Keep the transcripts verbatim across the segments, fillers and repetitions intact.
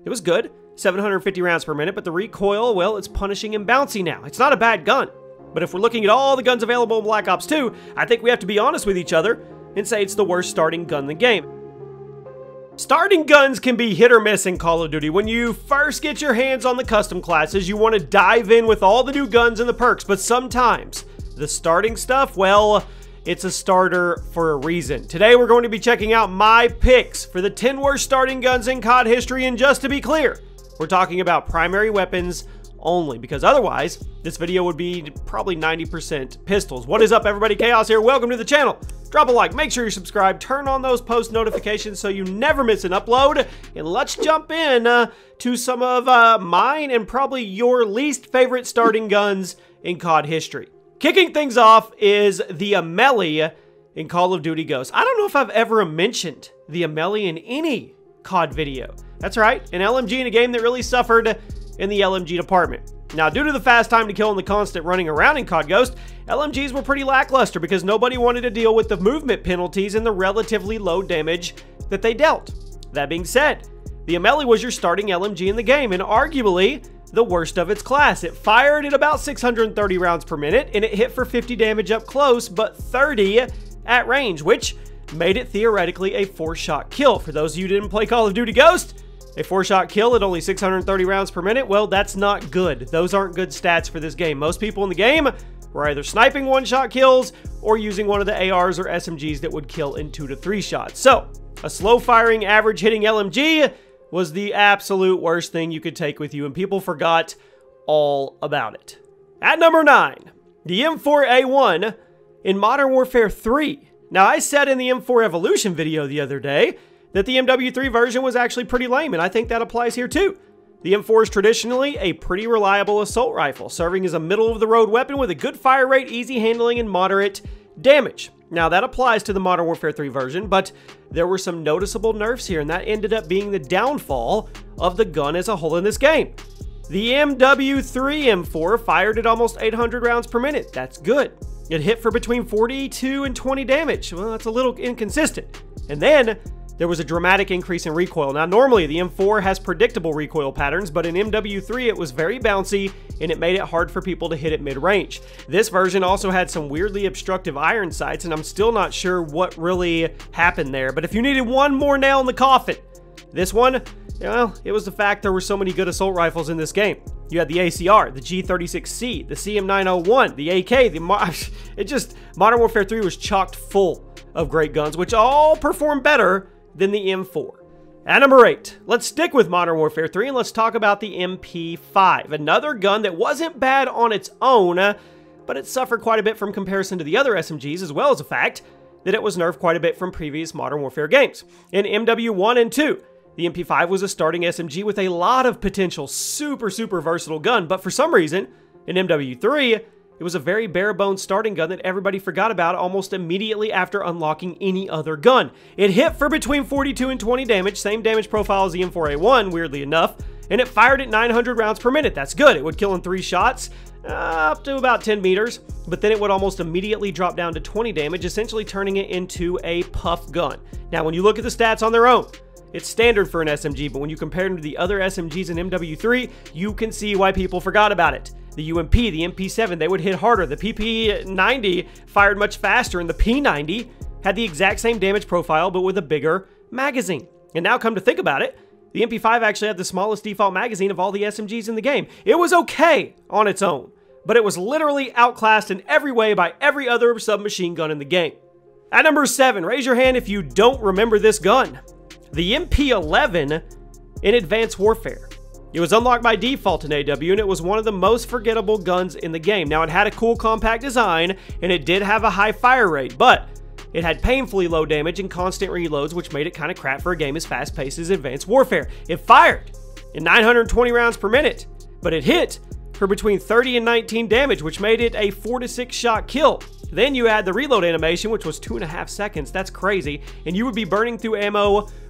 It was good, seven hundred fifty rounds per minute, but the recoil, well, it's punishing and bouncy now. It's not a bad gun. But if we're looking at all the guns available in Black Ops two, I think we have to be honest with each other and say it's the worst starting gun in the game. Starting guns can be hit or miss in Call of Duty. When you first get your hands on the custom classes, you want to dive in with all the new guns and the perks, but sometimes the starting stuff, well, it's a starter for a reason. Today we're going to be checking out my picks for the ten worst starting guns in C O D history, and just to be clear, we're talking about primary weapons only, because otherwise this video would be probably ninety percent pistols. What is up, everybody? Chaos here. Welcome to the channel. Drop a like, make sure you're subscribed, turn on those post notifications so you never miss an upload, and let's jump in uh, to some of uh, mine and probably your least favorite starting guns in C O D history. Kicking things off is the Ameli in Call of Duty Ghosts. I don't know if I've ever mentioned the Ameli in any C O D video. That's right, an L M G in a game that really suffered in the L M G department. Now, due to the fast time to kill and the constant running around in C O D Ghost, L M Gs were pretty lackluster because nobody wanted to deal with the movement penalties and the relatively low damage that they dealt. That being said, the Ameli was your starting L M G in the game, and arguably the worst of its class. It fired at about six hundred thirty rounds per minute, and it hit for fifty damage up close, but thirty at range, which made it theoretically a four-shot kill. For those of you who didn't play Call of Duty Ghost, a four-shot kill at only six hundred thirty rounds per minute, well, that's not good. Those aren't good stats for this game. Most people in the game were either sniping one-shot kills or using one of the A Rs or S M Gs that would kill in two to three shots. So, a slow-firing, average-hitting L M G was the absolute worst thing you could take with you, and people forgot all about it. At number nine, the M four A one in Modern Warfare three. Now, I said in the M four Evolution video the other day that the M W three version was actually pretty lame, and I think that applies here too. The M four is traditionally a pretty reliable assault rifle, serving as a middle-of-the-road weapon with a good fire rate, easy handling, and moderate damage. Now, that applies to the Modern Warfare three version, but there were some noticeable nerfs here, and that ended up being the downfall of the gun as a whole in this game. The M W three M four fired at almost eight hundred rounds per minute. That's good. It hit for between forty-two and twenty damage. Well, that's a little inconsistent. And then there was a dramatic increase in recoil. Now, normally the M four has predictable recoil patterns, but in M W three it was very bouncy, and it made it hard for people to hit at mid-range. This version also had some weirdly obstructive iron sights, and I'm still not sure what really happened there. But if you needed one more nail in the coffin, this one, well, it was the fact there were so many good assault rifles in this game. You had the A C R, the G thirty-six C, the C M nine oh one, the A K, the it just, Modern Warfare three was chocked full of great guns, which all performed better than the M four. At number eight, let's stick with Modern Warfare three and let's talk about the M P five, another gun that wasn't bad on its own, but it suffered quite a bit from comparison to the other S M Gs, as well as the fact that it was nerfed quite a bit from previous Modern Warfare games. In M W one and two, the M P five was a starting S M G with a lot of potential, super, super versatile gun, but for some reason, in M W three, it was a very bare-bones starting gun that everybody forgot about almost immediately after unlocking any other gun. It hit for between forty-two and twenty damage, same damage profile as the M four A one, weirdly enough, and it fired at nine hundred rounds per minute. That's good. It would kill in three shots, uh, up to about ten meters, but then it would almost immediately drop down to twenty damage, essentially turning it into a puff gun. Now, when you look at the stats on their own, it's standard for an S M G, but when you compare them to the other S M Gs in M W three, you can see why people forgot about it. The U M P, the M P seven, they would hit harder. The P P ninety fired much faster, and the P ninety had the exact same damage profile, but with a bigger magazine. And now come to think about it, the M P five actually had the smallest default magazine of all the S M Gs in the game. It was okay on its own, but it was literally outclassed in every way by every other submachine gun in the game. At number seven, raise your hand if you don't remember this gun. The M P eleven in Advanced Warfare. It was unlocked by default in A W, and it was one of the most forgettable guns in the game. Now, it had a cool compact design, and it did have a high fire rate, but it had painfully low damage and constant reloads, which made it kind of crap for a game as fast-paced as Advanced Warfare. It fired in nine hundred twenty rounds per minute, but it hit for between thirty and nineteen damage, which made it a four to six shot kill. Then you had the reload animation, which was two and a half seconds. That's crazy. And you would be burning through ammo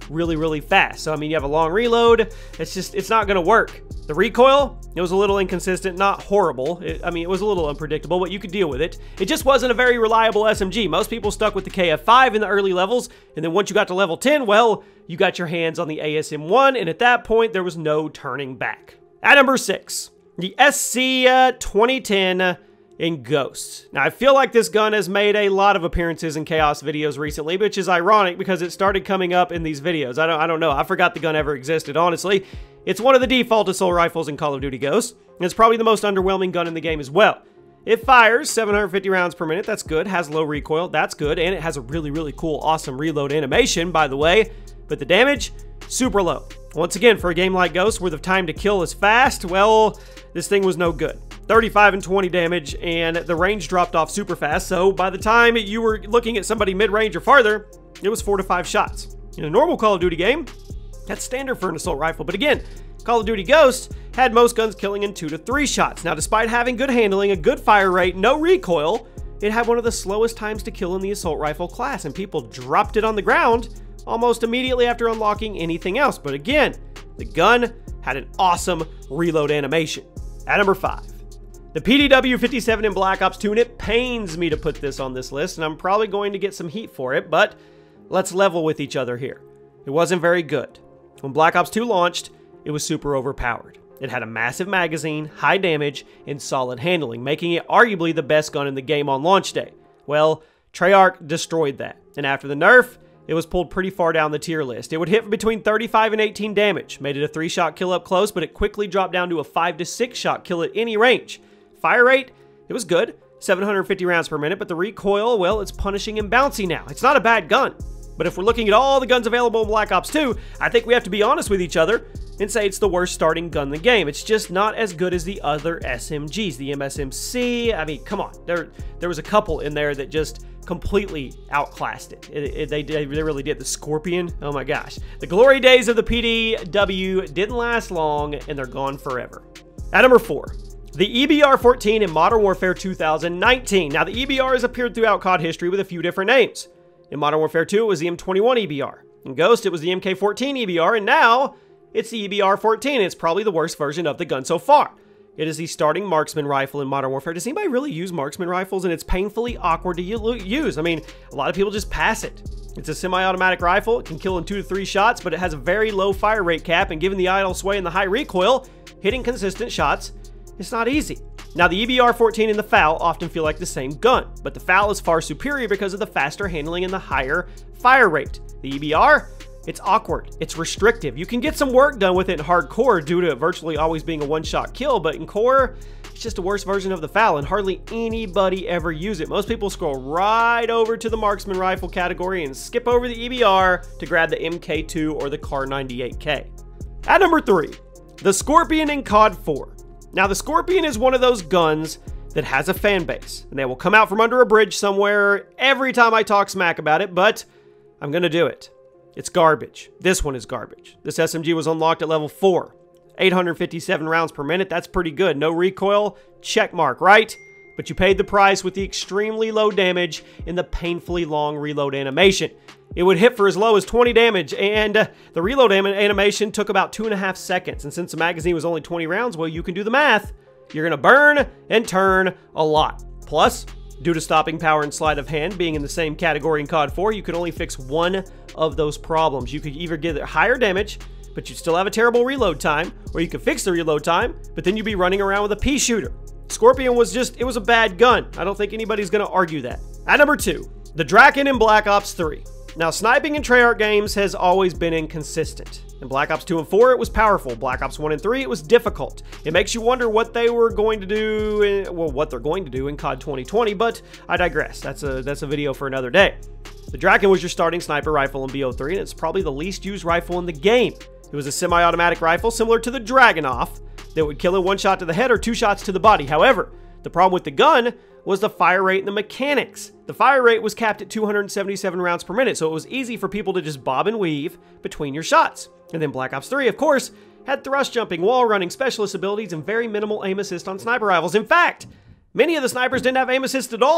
really, really fast. So, I mean, you have a long reload. It's just, it's not going to work. The recoil, it was a little inconsistent, not horrible. It, I mean, it was a little unpredictable, but you could deal with it. It just wasn't a very reliable S M G. Most people stuck with the K F five in the early levels, and then once you got to level ten, well, you got your hands on the A S M one, and at that point, there was no turning back. At number six, the S C uh, twenty ten in Ghosts. Now, I feel like this gun has made a lot of appearances in Chaos videos recently, which is ironic because it started coming up in these videos. I don't, I don't know. I forgot the gun ever existed, honestly. It's one of the default assault rifles in Call of Duty Ghosts, and it's probably the most underwhelming gun in the game as well. It fires seven hundred fifty rounds per minute, that's good. Has low recoil, that's good. And it has a really, really cool, awesome reload animation, by the way. But the damage, super low. Once again, for a game like Ghosts, where the time to kill is fast, well, this thing was no good. thirty-five and twenty damage, and the range dropped off super fast, so by the time you were looking at somebody mid-range or farther, it was four to five shots. In a normal Call of Duty game, that's standard for an assault rifle, but again, Call of Duty Ghosts had most guns killing in two to three shots. Now, despite having good handling, a good fire rate, no recoil, it had one of the slowest times to kill in the assault rifle class, and people dropped it on the ground almost immediately after unlocking anything else. But again, the gun had an awesome reload animation. At number five, the P D W fifty-seven in Black Ops two, and it pains me to put this on this list, and I'm probably going to get some heat for it, but let's level with each other here. It wasn't very good. When Black Ops two launched, it was super overpowered. It had a massive magazine, high damage, and solid handling, making it arguably the best gun in the game on launch day. Well, Treyarch destroyed that, and after the nerf, it was pulled pretty far down the tier list. It would hit between thirty-five and eighteen damage, made it a three shot kill up close, but it quickly dropped down to a five to six shot kill at any range. Fire rate, it was good, seven hundred fifty rounds per minute, but the recoil, well, it's punishing and bouncy now. It's not a bad gun, but if we're looking at all the guns available in Black Ops two, I think we have to be honest with each other and say it's the worst starting gun in the game. It's just not as good as the other S M Gs, the M S M C. I mean, come on, there, there was a couple in there that just completely outclassed it. It, it they, they really did. The Scorpion, oh my gosh. The glory days of the P D W didn't last long, and they're gone forever. At number four, the E B R fourteen in Modern Warfare two thousand nineteen. Now, the E B R has appeared throughout C O D history with a few different names. In Modern Warfare two, it was the M twenty-one E B R. In Ghost, it was the M K fourteen E B R, and now it's the E B R fourteen. It's probably the worst version of the gun so far. It is the starting marksman rifle in Modern Warfare. Does anybody really use marksman rifles? And it's painfully awkward to use. I mean, a lot of people just pass it. It's a semi-automatic rifle. It can kill in two to three shots, but it has a very low fire rate cap, and given the idle sway and the high recoil, hitting consistent shots, it's not easy. Now, the E B R fourteen and the FAL often feel like the same gun, but the FAL is far superior because of the faster handling and the higher fire rate. The E B R, it's awkward, it's restrictive. You can get some work done with it in hardcore due to it virtually always being a one-shot kill, but in core, it's just a worse version of the FAL, and hardly anybody ever use it. Most people scroll right over to the marksman rifle category and skip over the E B R to grab the M K two or the Kar ninety-eight K. At number three, the Scorpion in C O D four. Now, the Scorpion is one of those guns that has a fan base, and they will come out from under a bridge somewhere every time I talk smack about it, but I'm gonna do it. It's garbage. This one is garbage. This S M G was unlocked at level four. eight hundred fifty-seven rounds per minute, that's pretty good. No recoil, check mark, right? But you paid the price with the extremely low damage and the painfully long reload animation. It would hit for as low as twenty damage, and uh, the reload anim animation took about two and a half seconds. And since the magazine was only twenty rounds, well, you can do the math. You're gonna burn and turn a lot. Plus, due to stopping power and sleight of hand being in the same category in C O D four, you could only fix one of those problems. You could either get it higher damage, but you'd still have a terrible reload time, or you could fix the reload time, but then you'd be running around with a pea shooter. Scorpion was just, it was a bad gun. I don't think anybody's gonna argue that. At number two, the Draken in Black Ops three. Now, sniping in Treyarch games has always been inconsistent. In Black Ops two and four, it was powerful. Black Ops one and three, it was difficult. It makes you wonder what they were going to do, in, well, what they're going to do in C O D twenty twenty, but I digress. That's a, that's a video for another day. The Draken was your starting sniper rifle in B O three, and it's probably the least used rifle in the game. It was a semi-automatic rifle similar to the Dragunov that would kill in one shot to the head or two shots to the body. However, the problem with the gun was the fire rate and the mechanics. The fire rate was capped at two hundred seventy-seven rounds per minute, so it was easy for people to just bob and weave between your shots. And then Black Ops three, of course, had thrust jumping, wall running, specialist abilities, and very minimal aim assist on sniper rifles. In fact, many of the snipers didn't have aim assist at all.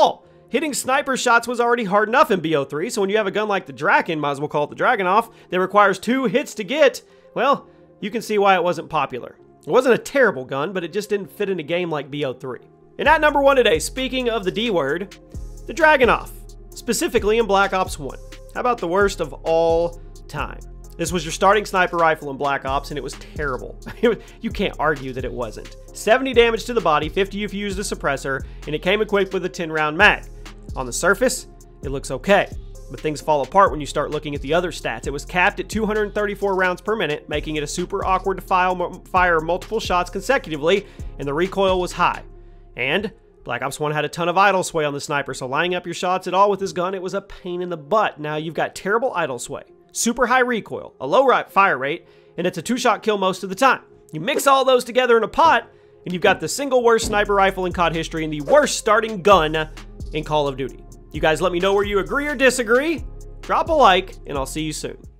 Hitting sniper shots was already hard enough in B O three, so when you have a gun like the Draken, might as well call it the Dragunov, that requires two hits to get, well, you can see why it wasn't popular. It wasn't a terrible gun, but it just didn't fit in a game like B O three. And at number one today, speaking of the D word, the Dragunov, specifically in Black Ops one. How about the worst of all time? This was your starting sniper rifle in Black Ops, and it was terrible. You can't argue that it wasn't. seventy damage to the body, fifty if you used a suppressor, and it came equipped with a ten round mag. On the surface, it looks okay, but things fall apart when you start looking at the other stats. It was capped at two hundred thirty-four rounds per minute, making it a super awkward to file, fire multiple shots consecutively, and the recoil was high. And Black Ops one had a ton of idle sway on the sniper, so lining up your shots at all with this gun, it was a pain in the butt. Now you've got terrible idle sway, super high recoil, a low fire rate, and it's a two-shot kill most of the time. You mix all those together in a pot, and you've got the single worst sniper rifle in C O D history and the worst starting gun in Call of Duty. You guys let me know where you agree or disagree. Drop a like, and I'll see you soon.